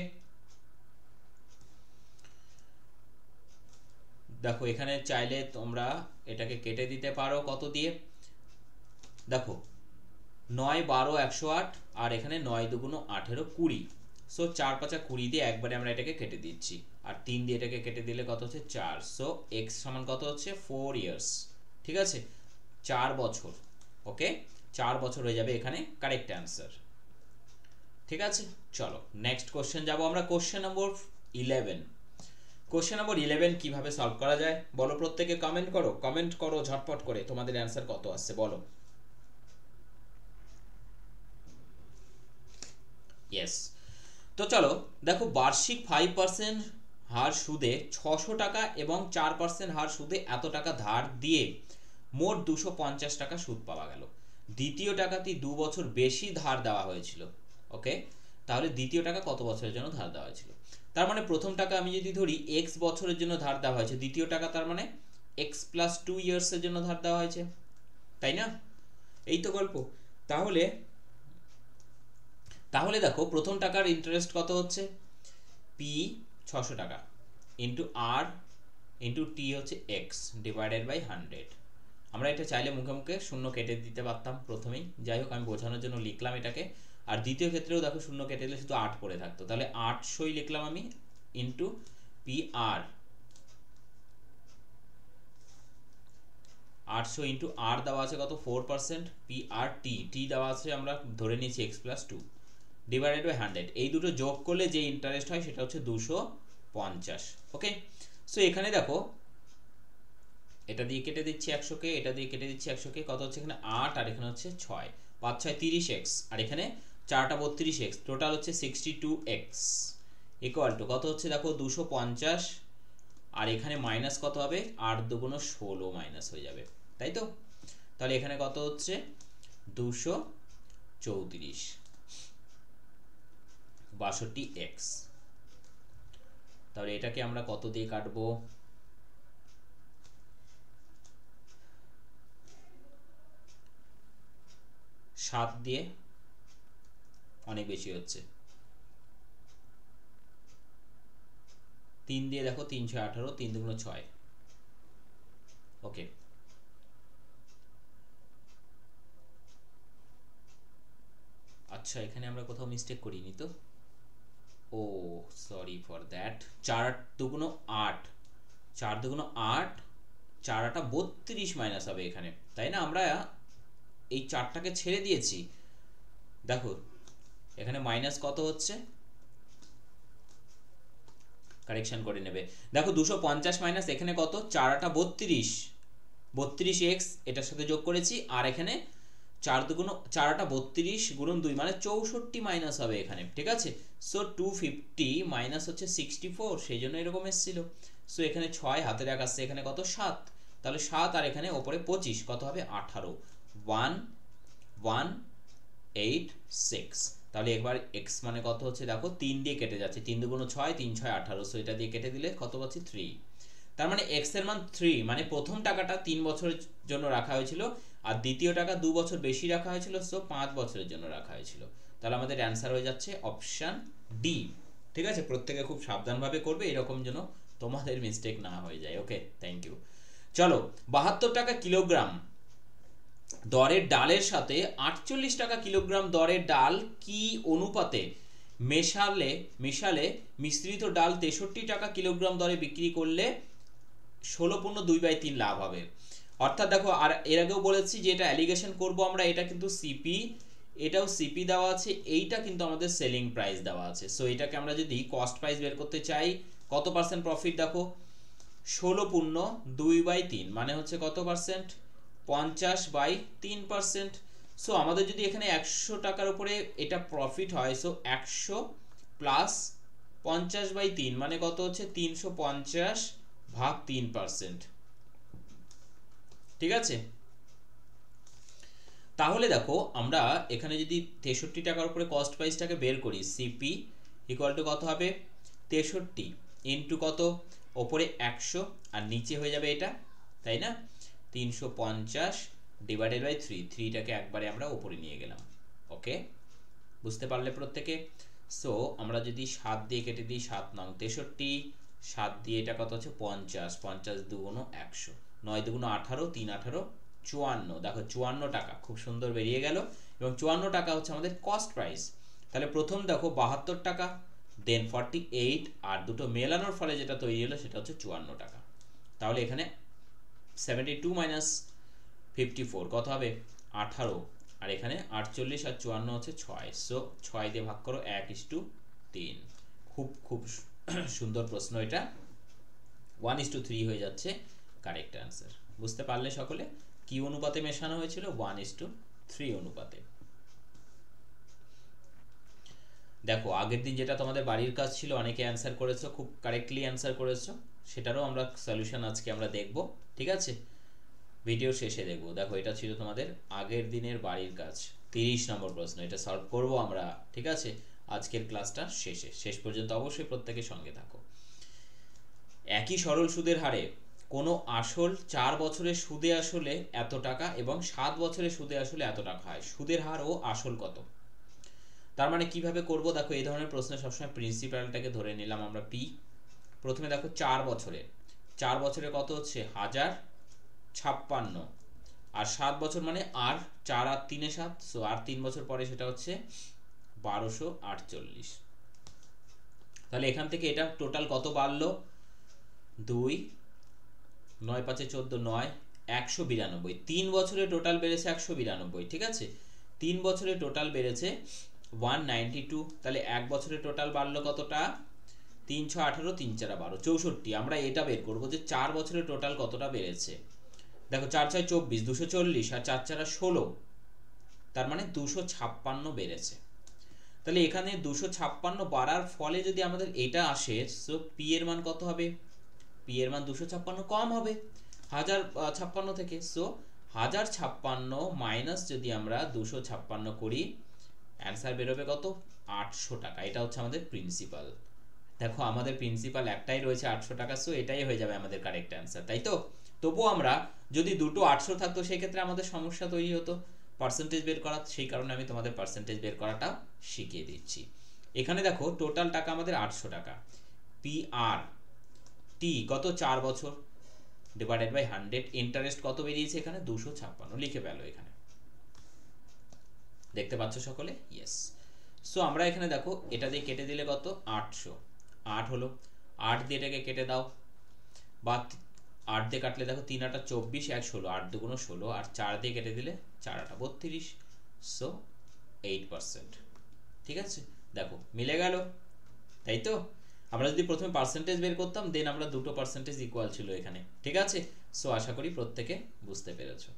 Speaker 1: দেখো এখানে চাইলে তোমরা এটাকে কেটে দিতে পারো কত দিয়ে? দেখো নয় বারো একশো আট, আর এখানে নয় দুগুণ আঠেরো, কুড়ি। সো চার পাঁচা কুড়ি দিয়ে একবারে আমরা এটাকে কেটে দিচ্ছি, আর তিন দিয়ে এটাকে কেটে দিলে কত হচ্ছে? চার। সো এক্স সমান কত হচ্ছে? ফোর ইয়ার্স, ঠিক আছে, চার বছর। ওকে, চার বছর হয়ে যাবে এখানে কারেক্ট অ্যান্সার, ঠিক আছে। চলো নেক্সট কোশ্চেন যাব আমরা, question number eleven. Question number eleven কিভাবে সলভ করা যায় বলো? প্রত্যেকে কমেন্ট করো, কমেন্ট করো ঝটপট করে, তোমাদের অ্যান্সার কত আসছে বলো। ইয়েস, তো চলো দেখো, বার্ষিক ফাইভ পার্সেন্ট হার সুদে ছশো টাকা এবং চার পার্সেন্ট হার সুদে এত টাকা ধার দিয়ে মোট দুশো পঞ্চাশ টাকা সুদ পাওয়া গেল। দ্বিতীয় টাকাটি দু বছর বেশি ধার দেওয়া হয়েছিল। ওকে, তাহলে দ্বিতীয় টাকা কত বছরের জন্য ধার দেওয়া হয়েছিল? তার মানে প্রথম টাকা আমি যদি ধরি এক্স বছরের জন্য ধার দেওয়া হয়েছে, দ্বিতীয় টাকা তার মানে এক্স প্লাস টু ইয়ার্সের জন্য ধার দেওয়া হয়েছে, তাই না? এই তো গল্প। তাহলে তাহলে দেখো প্রথম টাকার ইন্টারেস্ট কত হচ্ছে? পি ছশো টাকা ইন্টু আর ইন্টু টি হচ্ছে এক্স ডিভাইডেড বাই হান্ড্রেড। আমরা এটা চাইলে মুখে মুখে শূন্য কেটে দিতে পারতাম প্রথমেই, যাই হোক আমি বোঝানোর জন্য লিখলাম এটাকে। আর দ্বিতীয় ক্ষেত্রেও দেখো শূন্য কেটে দিলে শুধু আট পড়ে থাকতো, তাহলে আটশোই লিখলাম আমি ইন্টু পি আর আটশো ইন্টু আর দেওয়া আছে কত four percent, P R T T দেওয়া আছে আমরা ধরে নিয়েছি x plus two, divided by hundred. এই দুটো যোগ করলে যে ইন্টারেস্ট হয় সেটা হচ্ছে দুশো পঞ্চাশ। ওকে, সো এখানে দেখো এটা দিয়ে কেটে দিচ্ছি একশোকে, এটা দিয়ে কেটে দিচ্ছি একশোকে, কত হচ্ছে এখানে আট আর এখানে হচ্ছে ছয়, পাঁচ ছয় তিরিশ এক্স আর এখানে চারটা বত্রিশ এক্স, টোটাল হচ্ছে sixty two x equal to কত হচ্ছে দেখো দুশো পঞ্চাশ, আর এখানে মাইনাস কত হবে আট দুগুণ ষোলো মাইনাস হয়ে যাবে, তাই তো? তাহলে এখানে কত হচ্ছে দুশো চৌত্রিশ বাষট্টি এক্স। তাহলে এটাকে আমরা কত দিয়ে কাটবো, সাত দিয়ে, অনেক বেশি হচ্ছে, তিন দিয়ে দেখো তিনশো আঠারো, তিন দুগুণ ছয়। ওকে, আচ্ছা এখানে আমরা কোথাও মিস্টেক করিনি তো, ও সরি ফর দ্যাট, চার দুগুণ আট, চার দুগুণ আট, চার আটা বত্রিশ মাইনাস হবে এখানে, তাই না? আমরা এই চারটাকে ছেড়ে দিয়েছি, দেখো এখানে মাইনাস কত হচ্ছে, কারেকশন করে নেবে, দেখো দুশো পঞ্চাশ মাইনাস এখানে কত চার আটা বত্রিশ, বত্রিশ এক্স এটার সাথে যোগ করেছি, আর এখানে চার দুগুণ চার আটা বত্রিশ গুণন দুই মানে চৌষট্টি মাইনাস হবে এখানে, ঠিক আছে? সো টু ফিফটি মাইনাস হচ্ছে সিক্সটি ফোর, সেই জন্য এরকম এসেছিল। সো এখানে ছয় হাতে রাখ আসছে, এখানে কত সাত, তাহলে সাত আর এখানে ওপরে পঁচিশ, কত হবে আঠারো, ওয়ান ওয়ান এইট সিক্স। তাহলে একবার এক্স মানে কত হচ্ছে দেখো তিন দিয়ে কেটে যাচ্ছে, তিন দুগুণ ছয়, তিন ছয় আঠারো, সো এটা দিয়ে কেটে দিলে কত পাচ্ছি থ্রি। তার মানে এক্স এর মান থ্রি, মানে প্রথম টাকাটা তিন বছরের জন্য রাখা হয়েছিল আর দ্বিতীয় টাকা দু বছর বেশি রাখা হয়েছিল, সো পাঁচ বছরের জন্য রাখা হয়েছিল। তাহলে আমাদের অ্যান্সার হয়ে যাচ্ছে অপশান ডি, ঠিক আছে? প্রত্যেকে খুব সাবধানভাবে করবে, এরকম যেন তোমাদের মিস্টেক না হয়ে যায়। Okay, thank you. চলো, বাহাত্তর টাকা কিলোগ্রাম দরের ডালের সাথে আটচল্লিশ টাকা কিলোগ্রাম দরের ডাল কি অনুপাতে মেশালে মেশালে মিশ্রিত ডাল তেষট্টি টাকা কিলোগ্রাম দরে বিক্রি করলে ষোলো পূর্ণ দুই বাই তিন লাভ হবে। অর্থাৎ দেখো, আর এর আগেও বলেছি যে এটা অ্যালিগেশন করব আমরা, এটা কিন্তু সিপি, এটাও সিপি দেওয়া আছে, এইটা কিন্তু আমাদের সেলিং প্রাইস দেওয়া আছে। সো এটাকে আমরা যদি কস্ট প্রাইস বের করতে চাই, কত পার্সেন্ট প্রফিট দেখো ষোলো পূর্ণ দুই বাই তিন মানে হচ্ছে কত পার্সেন্ট, পঞ্চাশ বাই তিন পার্সেন্ট। সো আমাদের যদি এখানে একশো টাকার উপরে এটা প্রফিট হয়, সো একশো প্লাস পঞ্চাশ বাই তিন মানে কত হচ্ছে তিনশো পঞ্চাশ ভাগ তিন পার্সেন্ট, ঠিক আছে? তাহলে দেখো আমরা এখানে যদি তেষট্টি টাকার উপরে কস্ট প্রাইসটাকে বের করি, সিপি ইকুয়াল টু কত হবে তেষট্টি ইন্টু কত, ওপরে একশো আর নিচে হয়ে যাবে এটা, তাই না? তিনশো পঞ্চাশ ডিভাইডেড বাই থ্রি, থ্রিটাকে একবারে আমরা ওপরে নিয়ে গেলাম। ওকে, বুঝতে পারলে প্রত্যেকে? সো আমরা যদি সাত দিয়ে কেটে দিই, সাত নং তেষট্টি, সাত দিয়ে এটা কত হচ্ছে পঞ্চাশ, পঞ্চাশ দুগুণ একশো, নয় দুগুণ আঠারো, তিন আঠারো চুয়ান্ন, দেখো চুয়ান্ন টাকা খুব সুন্দর বেরিয়ে গেল, এবং চুয়ান্ন টাকা হচ্ছে আমাদের কস্ট প্রাইস। তাহলে প্রথম দেখো বাহাত্তর টাকা, দেন ফর্টি এইট, আর দুটো মেলানোর ফলে যেটা তৈরি হলো সেটা হচ্ছে চুয়ান্ন টাকা। তাহলে এখানে seventy two minus fifty four কত হবে আঠারো, আর এখানে আটচল্লিশ আর চুয়ান্ন হচ্ছে ছয়, সো ছয় দিয়ে ভাগ করো এক ইস টু তিন। খুব খুব সুন্দর প্রশ্ন এটা, ওয়ান ইস টু থ্রি হয়ে যাচ্ছে কারেক্ট অ্যান্সার। বুঝতে পারলে সকলে কি অনুপাতে মেশানো হয়েছিল? ওয়ান ইস টু থ্রি অনুপাতে। দেখো আগের দিন যেটা তোমাদের বাড়ির কাজ ছিল, অনেকে অ্যান্সার করেছো, খুব কারেক্টলি অ্যান্সার করেছো, সেটারও আমরা সলিউশন আজকে আমরা দেখব, ঠিক আছে? ভিডিও শেষে দেখব। দেখো এটা ছিল তোমাদের আগের দিনের বাড়ির কাজ, তিরিশ নম্বর প্রশ্ন, এটা সলভ করব আমরা, ঠিক আছে? আজকের ক্লাসটা শেষে, শেষ পর্যন্ত অবশ্যই প্রত্যেকের সঙ্গে থাকো। একই সরল সুদের হারে কোনো আসল চার বছরের সুদে আসলে এত টাকা এবং সাত বছরের সুদে আসলে এত টাকা হয়, সুদের হার ও আসল কত? তার মানে কিভাবে করব? দেখো এই ধরনের প্রশ্নে সবসময় প্রিন্সিপালটাকে ধরে নিলাম আমরা পি। প্রথমে দেখো চার বছরে, চার বছরে কত হচ্ছে হাজার ছাপ্পান্ন, আর সাত বছর মানে আর চার আর তিনে সাত, সো আর তিন বছর পরে সেটা হচ্ছে বারোশো আটচল্লিশ। তাহলে এখান থেকে এটা টোটাল কত বাড়লো, দুই, নয় পাঁচে চোদ্দো, নয়, একশো বিরানব্বই, তিন বছরে টোটাল বেড়েছে একশো বিরানব্বই, ঠিক আছে, তিন বছরে টোটাল বেড়েছে ওয়ান নাইনটি টু, তাহলে এক বছরে টোটাল বাড়লো কতটা, তিন ছ আঠারো, তিন চার বারো, চৌষট্টি। আমরা এটা বের করবো যে চার বছরে টোটাল কতটা বেড়েছে। দেখো চার ছয় চব্বিশ, দুশো চল্লিশ, আর চার চারা ষোলো, তার মানে দুশো ছাপ্পান্ন বেড়েছে। তাহলে এখানে দুশো ছাপ্পান্ন বাড়ার ফলে যদি আমাদের এটা আসে, সো পি এর মান কত হবে, পি এর মান দুশো ছাপ্পান্ন কম হবে হাজার ছাপ্পান্ন থেকে। সো হাজার ছাপ্পান্ন মাইনাস যদি আমরা দুশো ছাপ্পান্ন করি, অ্যান্সার বেরোবে কত, আটশো টাকা। এটা হচ্ছে আমাদের প্রিন্সিপাল। দেখো আমাদের প্রিন্সিপাল একটাই রয়েছে আটশো টাকা, সো এটাই হয়ে যাবে আমাদের কারেক্ট অ্যান্সার, তাই তো। তবুও আমরা যদি দুটো আটশো থাকতো সেই ক্ষেত্রে আমাদের সমস্যা তৈরি হতো পার্সেন্টেজ বের করা, সেই কারণে আমি তোমাদের পার্সেন্টেজ বের করাটা শিখিয়ে দিচ্ছি। এখানে দেখো টোটাল টাকা আমাদের আটশো টাকা, পি আর টি কত, চার বছর, ডিভাইডেড বাই হান্ড্রেড, ইন্টারেস্ট কত বেরিয়েছে এখানে, দুশো ছাপ্পান্ন, লিখে পেলো এখানে, দেখতে পাচ্ছ সকলে, ইয়েস। সো আমরা এখানে দেখো এটা দিয়ে কেটে দিলে কত, আটশো, আট হলো, আট দিয়ে এটাকে কেটে দাও, বা আট দিয়ে কাটলে দেখো তিন আটা চব্বিশ, এক ষোলো, আট দুগুণ ষোলো, আর চার দিয়ে কেটে দিলে চার আটা বত্রিশ, সো এইট পার্সেন্ট, ঠিক আছে, দেখো মিলে গেল, তাই তো। আমরা যদি প্রথমে পার্সেন্টেজ বের করতাম, দেন আমরা দুটো পার্সেন্টেজ ইকুয়াল ছিল এখানে, ঠিক আছে। সো আশা করি প্রত্যেকে বুঝতে পেরেছো।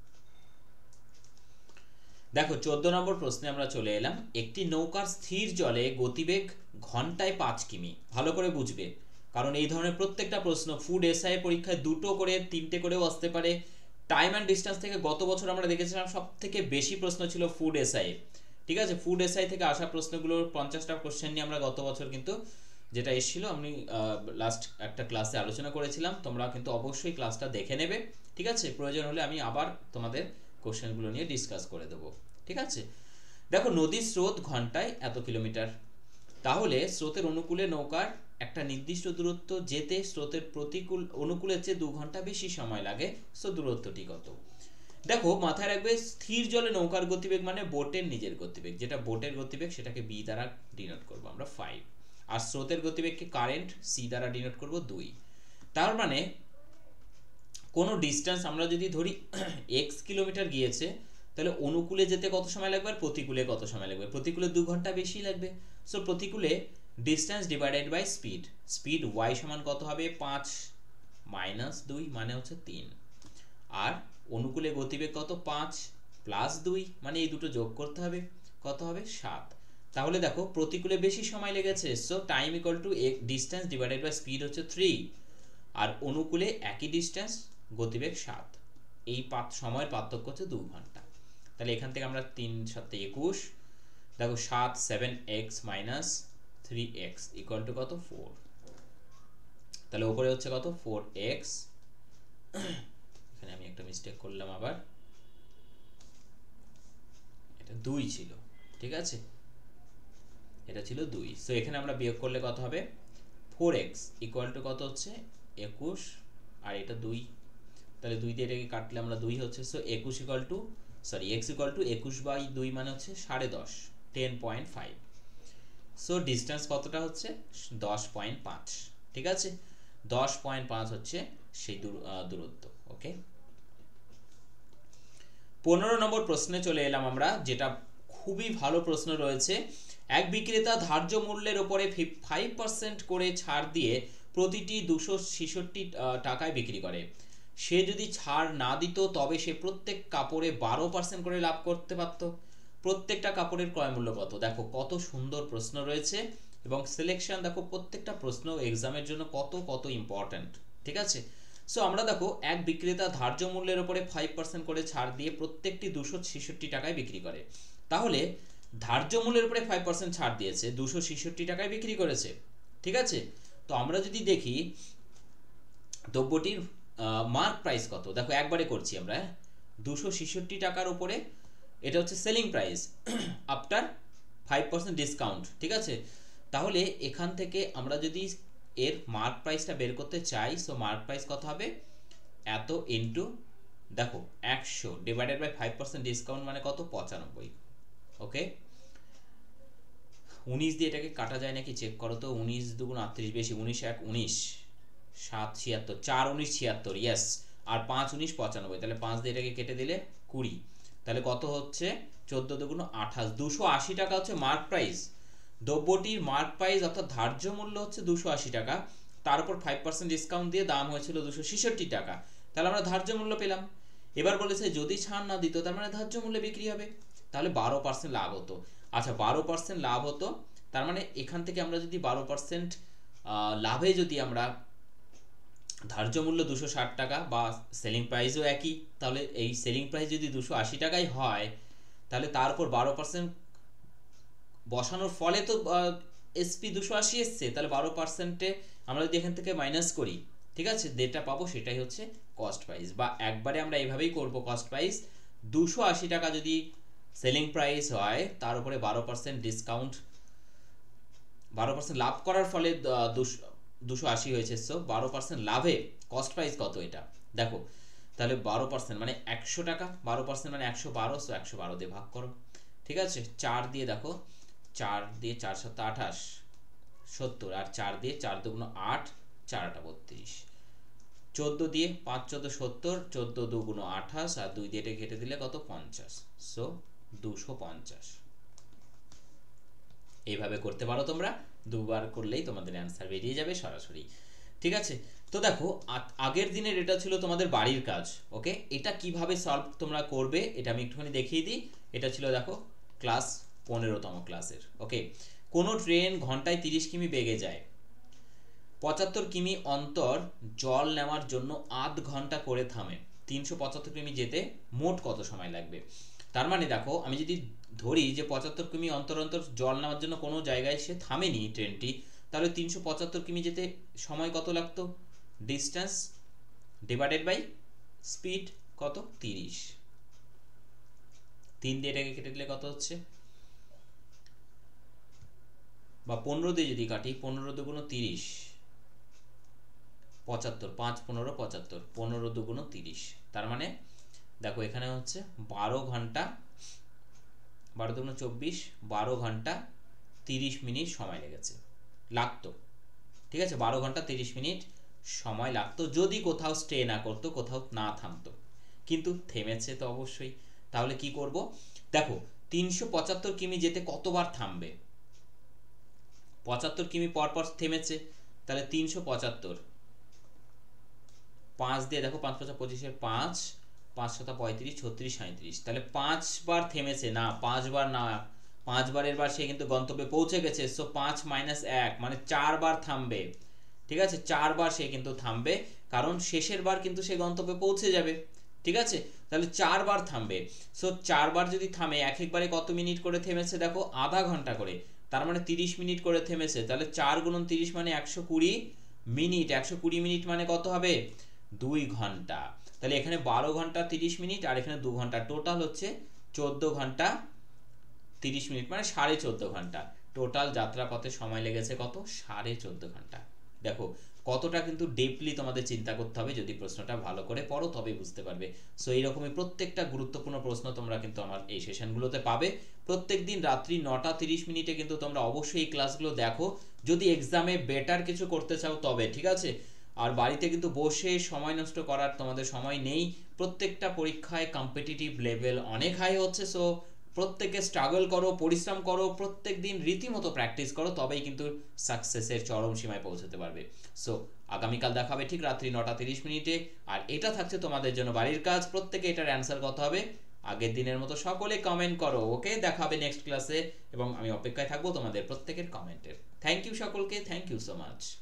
Speaker 1: দেখো চোদ্দ নম্বর প্রশ্নে আমরা চলে এলাম। একটি নৌকার স্থির জলে গতিবেগ ঘন্টায় পাঁচ কিমি, ভালো করে বুঝবে, কারণ এই ধরনের প্রত্যেকটা প্রশ্ন ফুড এসআই পরীক্ষায় দুটো করে তিনটে করেও আসতে পারে। টাইম অ্যান্ড ডিস্টেন্স থেকে গত বছর আমরা দেখেছিলাম সব থেকে বেশি প্রশ্ন ছিল ফুড এসআই, ঠিক আছে, ফুড এসআই থেকে আসা প্রশ্নগুলোর পঞ্চাশটা কোশ্চেন নিয়ে আমরা গত বছর কিন্তু যেটা এসেছিল আমি লাস্ট একটা ক্লাসে আলোচনা করেছিলাম, তোমরা কিন্তু অবশ্যই ক্লাসটা দেখে নেবে, ঠিক আছে। প্রয়োজন হলে আমি আবার তোমাদের কোশ্চেনগুলো নিয়ে ডিসকাস করে দেবো, ঠিক আছে। দেখো নদীর স্রোত ঘন্টায় এত কিলোমিটার, তাহলে স্রোতের অনুকূলে নৌকার একটা নির্দিষ্ট দূরত্ব যেতে স্রোতের প্রতিকূল অনুকূলের চেয়ে দু ঘন্টা বেশি সময় লাগে, সো দূরত্বটি কত। দেখো মাথায় রাখবে, স্থির জলে নৌকার গতিবেগ মানে বোটের নিজের গতিবেগ, যেটা বোটের গতিবেগ সেটাকে বি দ্বারা ডিনোট করবো আমরা ফাইভ, আর স্রোতের গতিবেগকে কারেন্ট সি দ্বারা ডিনোট করবো দুই। তার মানে কোনো ডিস্টেন্স আমরা যদি ধরি এক্স কিলোমিটার গিয়েছে, তাহলে অনুকূলে যেতে কত সময় লাগবে আর প্রতিকূলে কত সময় লাগবে, প্রতিকূলে দু ঘন্টা বেশি লাগবে। সো প্রতিকূলে distance divided by speed, speed Y সমান কত হবে, পাঁচ মাইনাস দুই মানে হচ্ছে তিন, আর অনুকূলে গতিবেগ কত, পাঁচ প্লাস দুই মানে এই দুটো যোগ করতে হবে, কত হবে, সাত। তাহলে দেখো প্রতিকূলে বেশি সময় লেগেছে, so time equal to distance divided by speed হচ্ছে থ্রি, আর অনুকূলে একই ডিস্টেন্স গতিবেগ সাত, এই পাঁচ সময়ের পার্থক্য হচ্ছে দু ঘন্টা। তাহলে এখান থেকে আমরা তিন সাথে একুশ, দেখো সাত seven x minus three x equal to কত, ফোর, তাহলে উপরে হচ্ছে কত, ফোর এক্স, এখানে আমি একটা মিস্টেক করলাম আবার, এটা দুই ছিল, ঠিক আছে, এটা ছিল দুই, সো এখানে আমরা বিয়োগ করলে কত হবে, ফোর এক্স ইকুয়াল টু কত হচ্ছে একুশ, আর এটা দুই, তাহলে দুই দিয়ে এটাকে কাটলে আমরা দুই হচ্ছে, সো একুশ equal to sorry x equal to একুশ বাই দুই মানে হচ্ছে সাড়ে দশ, ten point five, so distance কতটা হচ্ছে দশ পয়েন্ট পাঁচ, ঠিক আছে, দশ পয়েন্ট পাঁচ হচ্ছে সেই দূরত্ব, ওকে। পনেরো নম্বর প্রশ্নে চলে এলাম আমরা, যেটা খুবই ভালো প্রশ্ন রয়েছে। এক বিক্রেতা ধার্য মূল্যের উপরে ফাইভ পার্সেন্ট করে ছাড় দিয়ে প্রতিটি দুশো ছেষট্টি টাকায় বিক্রি করে, সে যদি ছাড় না দিত তবে সে প্রত্যেক কাপড়ে বারো পার্সেন্ট করে লাভ করতে পারত। প্রত্যেকটা কাপড়ের ক্রয় মূল্য কত, দেখো কত সুন্দর প্রশ্ন রয়েছে, এবং সিলেকশন দেখো প্রত্যেকটা প্রশ্ন এক্সামের জন্য কত কত ইম্পর্ট্যান্ট, ঠিক আছে। সো আমরা দেখো এক বিক্রেতা ধার্য মূল্যের উপরে ফাইভ পার্সেন্ট করে ছাড় দিয়ে প্রত্যেকটি দুশো ছেষট্টি টাকায় বিক্রি করে, তাহলে ধার্য মূল্যের উপরে ফাইভ পার্সেন্ট ছাড় দিয়েছে, দুশো ছেষট্টি টাকায় বিক্রি করেছে, ঠিক আছে। তো আমরা যদি দেখি দ্রব্যটির মার্ক প্রাইস কত, দেখো একবারে করছি আমরা, দুশো ছেষট্টি টাকার উপরে এটা হচ্ছে selling price after five percent discount, ঠিক আছে। তাহলে এখান থেকে আমরা যদি এর মার্ক প্রাইসটা বের করতে চাই, সো মার্ক প্রাইস কত হবে, এত ইন্টু দেখো একশো divided by five percent discount মানে কত, পঁচানব্বই, ওকে। উনিশ দিয়ে এটাকে কাটা যায় নাকি চেক করো তো, উনিশ দুগুণ আটত্রিশ, বেশি উনিশ এক উনিশ, সাত ছিয়াত্তর, চার উনিশ ছিয়াত্তর, ইয়েস। আর পাঁচ উনিশ পঁচানব্বই, তাহলে পাঁচ দিয়ে এটাকে কেটে দিলে কুড়ি, তাহলে কত হচ্ছে চোদ্দ দুগুণ আঠাশ, দুশো আশি টাকা হচ্ছে মার্ক প্রাইস। দ্রব্যটির মার্ক প্রাইস অর্থাৎ ধার্য মূল্য হচ্ছে দুশো আশি টাকা, তার উপর ফাইভ পার্সেন্ট ডিসকাউন্ট দিয়ে দাম হয়েছিল দুশো ছেষট্টি টাকা, তাহলে আমরা ধার্য মূল্য পেলাম। এবার বলেছে যদি ছাড় না দিত তার মানে ধার্য মূল্যে বিক্রি হবে, তাহলে বারো পার্সেন্ট লাভ হতো। আচ্ছা বারো পার্সেন্ট লাভ হতো, তার মানে এখান থেকে আমরা যদি বারো পার্সেন্ট লাভে যদি আমরা ধার্য মূল্য দুশো ষাট টাকা বা সেলিং প্রাইসও একই, তাহলে এই সেলিং প্রাইস যদি দুশো আশি টাকাই হয়, তাহলে তার উপর বারো পার্সেন্ট বসানোর ফলে তো এসপি দুশো আশি এসছে, তাহলে বারো পার্সেন্টে আমরা যদি এখান থেকে মাইনাস করি, ঠিক আছে, যেটা পাবো সেটাই হচ্ছে কস্ট প্রাইস। বা একবারে আমরা এইভাবেই করব, কস্ট প্রাইস দুশো আশি টাকা যদি সেলিং প্রাইস হয়, তার উপরে বারো পার্সেন্ট ডিসকাউন্ট, বারো পার্সেন্ট লাভ করার ফলে দুশো আশি হয়েছে, সো বারো পার্সেন্ট লাভে কস্ট প্রাইস কত এটা দেখো, তাহলে বারো পার্সেন্ট মানে একশো টাকা, বারো পার্সেন্ট মানে একশো বারো, সো একশো বারো দিয়ে ভাগ করো, ঠিক আছে। চার দিয়ে দেখো, চার দিয়ে চার সাত আঠাশ সত্তর, আর চার দিয়ে চার দুগুণ আট, চার আটা বত্রিশ, চোদ্দ দিয়ে পাঁচ চোদ্দ সত্তর, চোদ্দ দুগুণ আঠাশ, আর দুই দিয়ে এটা কেটে দিলে কত পঞ্চাশ, সো দুশো পঞ্চাশ। এইভাবে করতে পারো তোমরা, দুবার করলেই তোমাদের অ্যান্সার বেরিয়ে যাবে সরাসরি, ঠিক আছে। তো দেখো আগের দিনের এটা ছিল তোমাদের বাড়ির কাজ, ওকে। এটা কিভাবে সলভ তোমরা করবে এটা আমি একটুখানি দেখিয়ে দিই। এটা ছিল দেখো ক্লাস পনেরোতম ক্লাসের, ওকে। কোনো ট্রেন ঘন্টায় তিরিশ কিমি বেগে যায়, পঁচাত্তর কিমি অন্তর জল নেওয়ার জন্য আধ ঘন্টা করে থামে, তিনশো পঁচাত্তর কিমি যেতে মোট কত সময় লাগবে। তার মানে দেখো আমি যদি ধরি যে পঁচাত্তর কিমি অন্তর অন্তর জল নেওয়ার জন্য কোনো জায়গায় সে থামেনি ট্রেনটি, তাহলে তিনশো পঁচাত্তর কিমি যেতে সময় কত লাগতো, ডিস্টেন্স ডিভাইডেড বাই স্পিড কত তিরিশ, তিন দিয়ে এটাকে কেটে দিলে কত হচ্ছে, বা পনেরো দিয়ে যদি কাটি, পনেরো দুগুণ তিরিশ, পঁচাত্তর, পাঁচ পনেরো পঁচাত্তর, পনেরো দুগুণ তিরিশ, তার মানে দেখো এখানে হচ্ছে বারো ঘন্টা, বারো দুগুণ চব্বিশ, বারো ঘন্টা তিরিশ মিনিট সময় লেগেছে, লাগতো, ঠিক আছে। বারো ঘন্টা তিরিশ মিনিট সময় লাগতো যদি কোথাও স্টে না করতো, কোথাও না থামতো, কিন্তু থেমেছে তো অবশ্যই। তাহলে কি করব দেখো, তিনশো পঁচাত্তর কিমি যেতে কতবার থামবে, পঁচাত্তর কিমি পর পর থেমেছে, তাহলে তিনশো পঁচাত্তর পাঁচ দিয়ে দেখো, পাঁচ পাঁচা পঁচিশের পাঁচ, পাঁচ সাতা পঁয়ত্রিশ, ছত্রিশ, সাঁত্রিশ, তাহলে পাঁচবার থেমেছে না, পাঁচবার না, পাঁচবারের বার সে কিন্তু গন্তব্যে পৌঁছে গেছে, সো পাঁচ মাইনাস এক মানে চারবার থামবে, ঠিক আছে। চারবার সে কিন্তু থামবে, কারণ শেষের বার কিন্তু সে গন্তব্যে পৌঁছে যাবে, ঠিক আছে। তাহলে চারবার থামবে, সো চারবার যদি থামে, এক একবারে কত মিনিট করে থেমেছে দেখো, আধা ঘন্টা করে, তার মানে তিরিশ মিনিট করে থেমেছে, তাহলে চার গুণন তিরিশ মানে একশো কুড়ি মিনিট, একশো কুড়ি মিনিট মানে কত হবে, দুই ঘন্টা। তাহলে এখানে বারো ঘন্টা তিরিশ মিনিট আর এখানে দু ঘন্টা, টোটাল হচ্ছে চোদ্দ ঘন্টা তিরিশ মিনিট মানে সাড়ে চোদ্দ ঘন্টা। টোটাল যাত্রাপথে সময় লেগেছে কত, সাড়ে চোদ্দ ঘন্টা। দেখো কতটা কিন্তু ডিপলি তোমাদের চিন্তা করতে হবে, যদি প্রশ্নটা ভালো করে পড়ো তবেই বুঝতে পারবে। সো এইরকমই প্রত্যেকটা গুরুত্বপূর্ণ প্রশ্ন তোমরা কিন্তু আমার এই সেশনগুলোতে পাবে। প্রত্যেক দিন রাত্রি নটা তিরিশ মিনিটে কিন্তু তোমরা অবশ্যই এই ক্লাসগুলো দেখো, যদি এক্সামে বেটার কিছু করতে চাও তবে, ঠিক আছে। আর বাড়িতে কিন্তু বসে সময় নষ্ট করার তোমাদের সময় নেই, প্রত্যেকটা পরীক্ষায় কম্পিটিটিভ লেভেল অনেক হাই হচ্ছে, সো প্রত্যেকে স্ট্রাগল করো, পরিশ্রম করো, প্রত্যেক দিন রীতিমতো প্র্যাকটিস করো, তবেই কিন্তু সাকসেসের চরম সীমায় পৌঁছতে পারবে। সো আগামীকাল দেখা হবে ঠিক রাত্রি নটা তিরিশ মিনিটে, আর এটা থাকছে তোমাদের জন্য বাড়ির কাজ। প্রত্যেকে এটার অ্যান্সার কত হবে আগের দিনের মতো সকলে কমেন্ট করো, ওকে। দেখা হবে নেক্সট ক্লাসে এবং আমি অপেক্ষায় থাকবো তোমাদের প্রত্যেকের কমেন্টের। থ্যাংক ইউ সকলকে, থ্যাংক ইউ সো মাচ।